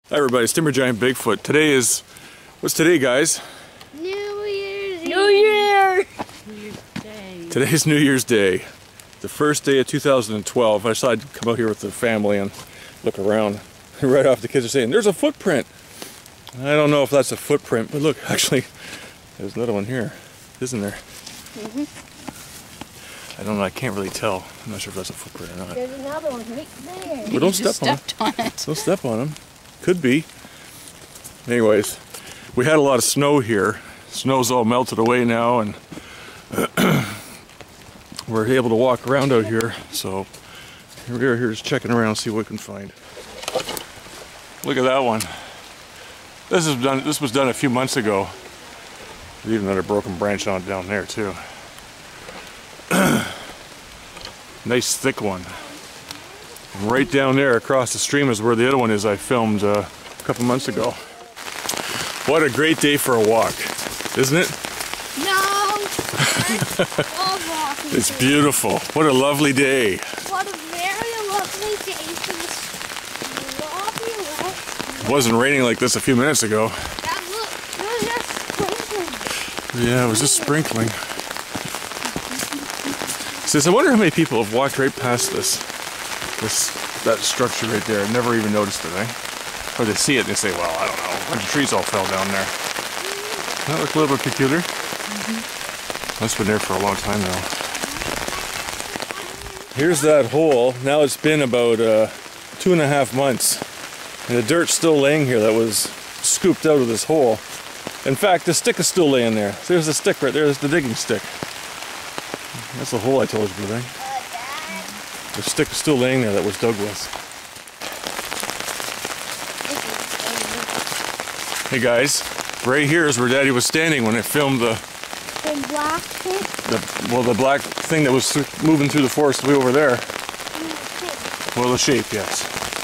Hi everybody, it's Timber Giant Bigfoot. Today is, what's today guys? New Year's Day. Today's New Year's Day. The first day of 2012. I decided to come out here with the family and look around. Right off the kids are saying, there's a footprint. I don't know if that's a footprint, but look, actually, there's another one here, isn't there? I don't know, I can't really tell. I'm not sure if that's a footprint or not. There's another one right there. Well, don't step on it. Don't step on them. Could be. Anyways, we had a lot of snow here. Snow's all melted away now, and we're able to walk around out here. So here we are, here just checking around, see what we can find. Look at that one. This was done a few months ago. There's even another broken branch on down there too. Nice thick one. And right down there across the stream is where the other one is I filmed a couple months ago. What a great day for a walk, isn't it? No! I love walking. It's beautiful. What a lovely day. What a very lovely day for this lovely wet. It wasn't raining like this a few minutes ago. That look, it was just sprinkling. Yeah, it was just sprinkling. Says, I wonder how many people have walked right past that structure right there and never even noticed it, eh? Or they see it and they say, well, I don't know, a bunch of trees all fell down there. That look a little bit peculiar. That's been there for a long time now. Here's that hole. Now it's been about 2.5 months. And the dirt's still laying here that was scooped out of this hole. In fact, the stick is still laying there. There's the stick right there, there's the digging stick. That's the hole I told you about, eh? The stick is still laying there that was dug with. Hey guys, right here is where Daddy was standing when I filmed the black thing? the black thing that was moving through the forest way over there. Well, the shape, yes.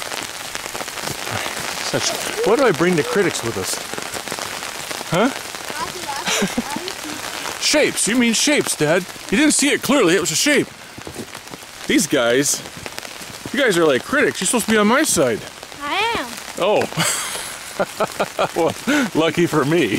Why do I bring the critics with us? Huh? Shapes, you mean shapes, Dad. You didn't see it clearly, it was a shape. These guys, you guys are like critics. You're supposed to be on my side. I am. Oh. Well, lucky for me.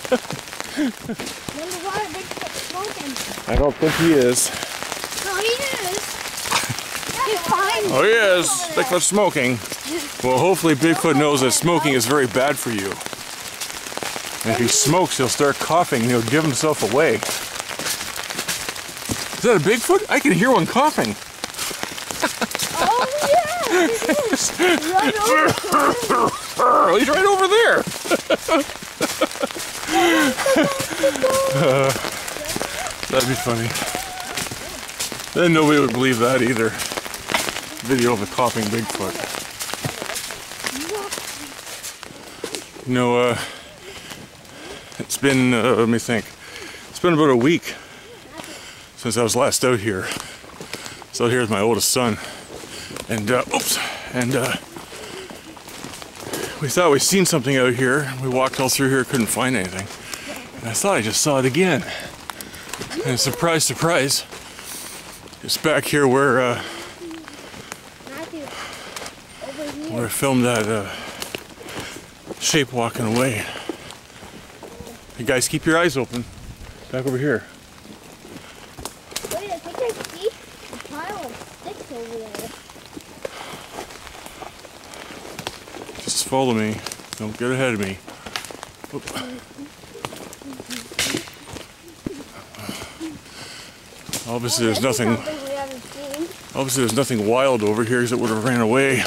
I don't think he is. No, he is. He's fine. Oh, he is. Bigfoot smoking. Well, hopefully Bigfoot knows that smoking is very bad for you. And if he smokes, he'll start coughing and he'll give himself away. Is that a Bigfoot? I can hear one coughing. Oh, yeah! Right over there. He's right over there. That'd be funny. Then nobody would believe that either. Video of the coughing Bigfoot. You know, it's been, let me think. It's been about a week since I was last out here. So here's my oldest son. And, we thought we'd seen something out here. We walked all through here, couldn't find anything. And I thought I just saw it again. And surprise, surprise, it's back here where I filmed that shape walking away. Hey guys, keep your eyes open. Back over here. Wait, I think I see a pile of sticks over there. Just follow me. Don't get ahead of me. Oop. Obviously there's nothing. Obviously there's nothing wild over here because it would have ran away.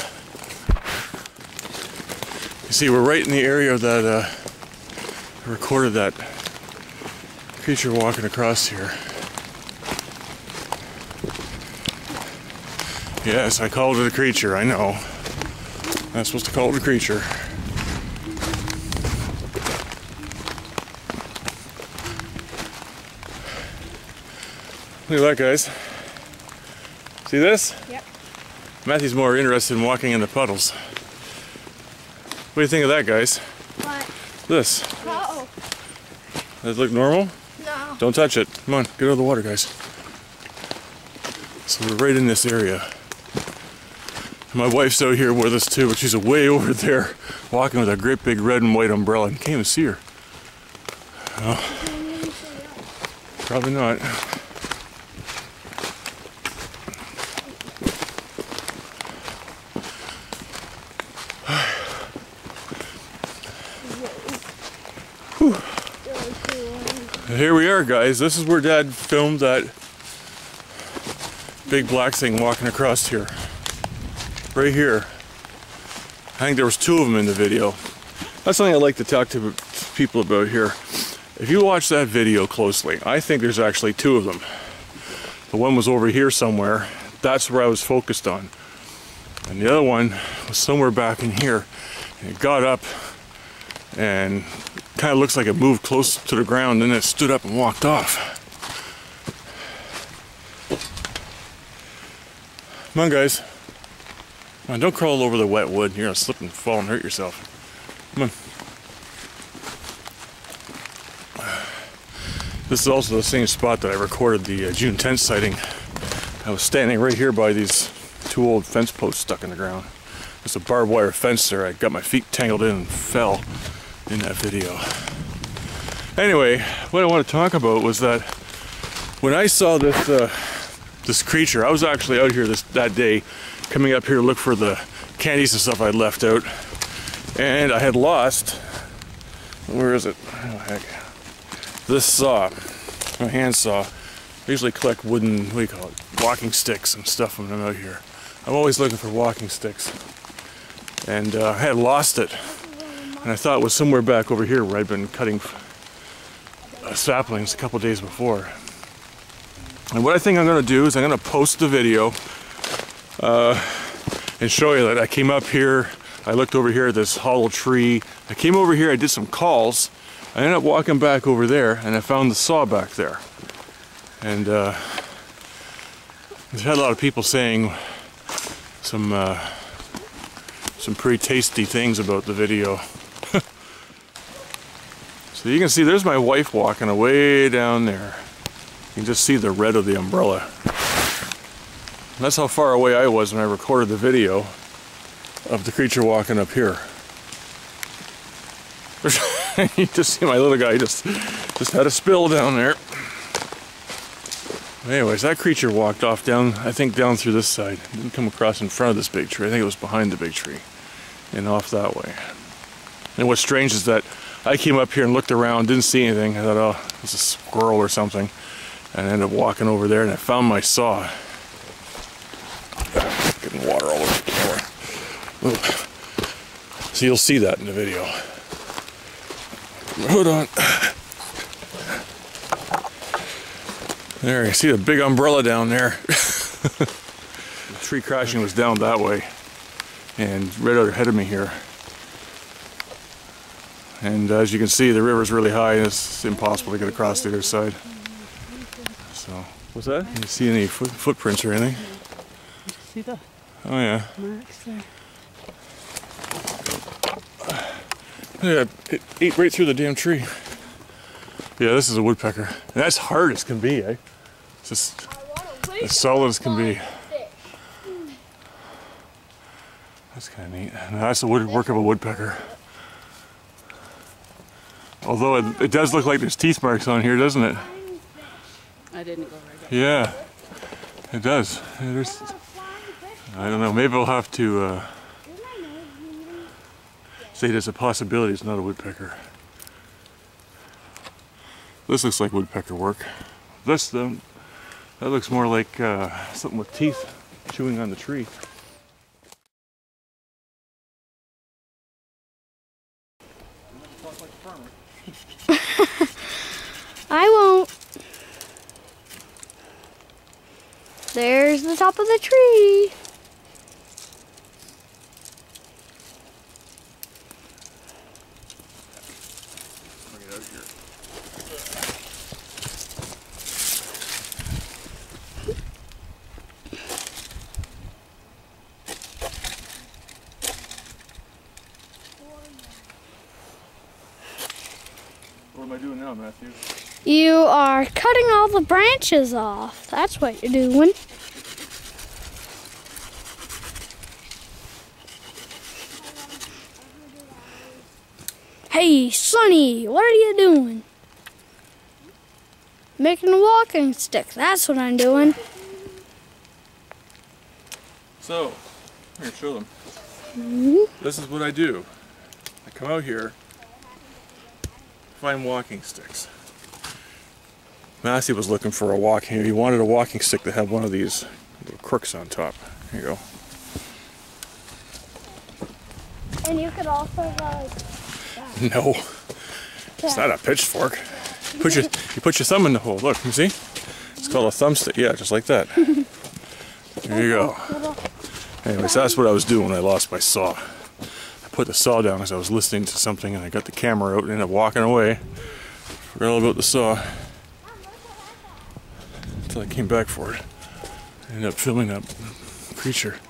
You see, we're right in the area that I recorded that creature walking across here. Yes, I called it a creature, I know. I'm supposed to call it a creature. Look at that, guys. See this? Yep. Matthew's more interested in walking in the puddles. What do you think of that, guys? What? This. Uh-oh. Does it look normal? No. Don't touch it. Come on, get out of the water, guys. So we're right in this area. My wife's out here with us too, but she's way over there walking with a great big red and white umbrella. You can't even see her. Oh, probably not. Here we are, guys. This is where Dad filmed that big black thing walking across here. Right here. I think there was 2 of them in the video. That's something I like to talk to people about here. If you watch that video closely, I think there's actually 2 of them. The one was over here somewhere. That's where I was focused on. And the other one was somewhere back in here. And it got up and kind of looks like it moved close to the ground, and then it stood up and walked off. Come on, guys. Come on, don't crawl over the wet wood. You're gonna slip and fall and hurt yourself. Come on. This is also the same spot that I recorded the June 10th sighting. I was standing right here by these 2 old fence posts stuck in the ground. There's a barbed wire fence there. I got my feet tangled in and fell in that video. Anyway, what I want to talk about was that when I saw this creature, I was actually out here that day, coming up here to look for the candies and stuff I'd left out, and I had lost. Where is it? Oh heck! This saw, my hand saw. I usually collect wooden, what do you call it, walking sticks and stuff when I'm out here. I'm always looking for walking sticks, and I had lost it. And I thought it was somewhere back over here where I'd been cutting saplings a couple days before. And what I think I'm going to do is I'm going to post the video and show you that I came up here, I looked over here at this hollow tree, I came over here, I did some calls, I ended up walking back over there and I found the saw back there. And I've had a lot of people saying some pretty tasty things about the video. So you can see there's my wife walking away down there. You can just see the red of the umbrella. And that's how far away I was when I recorded the video of the creature walking up here. You just see my little guy just had a spill down there. Anyways, that creature walked off down, I think down through this side. Didn't come across in front of this big tree. I think it was behind the big tree and off that way. And what's strange is that I came up here and looked around, didn't see anything. I thought, oh, it's a squirrel or something. And I ended up walking over there and I found my saw. Getting water all over the camera. Ooh. So you'll see that in the video. Hold on. There, you see the big umbrella down there. The tree crashing was down that way. And right out ahead of me here. And as you can see, the river's really high and it's impossible to get across the other side. So, what's that? You see any footprints or anything? See the Oh yeah. marks there? Yeah, it ate right through the damn tree. Yeah, this is a woodpecker. And that's hard as can be, eh? It's just as solid as can be. That's kind of neat. And that's the work of a woodpecker. Although it does look like there's teeth marks on here, doesn't it? I didn't go right Yeah, it does. There's, I don't know, maybe we'll have to say there's a possibility it's not a woodpecker. This looks like woodpecker work. This, that looks more like something with teeth chewing on the tree. I won't. There's the top of the tree. Bring it out here. What am I doing now, Matthew? You are cutting all the branches off. That's what you're doing. Hey, Sonny, what are you doing? Making a walking stick. That's what I'm doing. So, here, show them. Mm-hmm. This is what I do. I come out here, find walking sticks. Massey was looking for a walking. He wanted a walking stick that had one of these little crooks on top. Here you go. And you could also go like that. No, it's not a pitchfork. You put your thumb in the hole. Look, you see? It's called a thumbstick. Yeah, just like that. There you go. Anyways, that's what I was doing when I lost my saw. I put the saw down as I was listening to something, and I got the camera out and ended up walking away. Forgot all about the saw until I came back for it. I ended up filming that creature.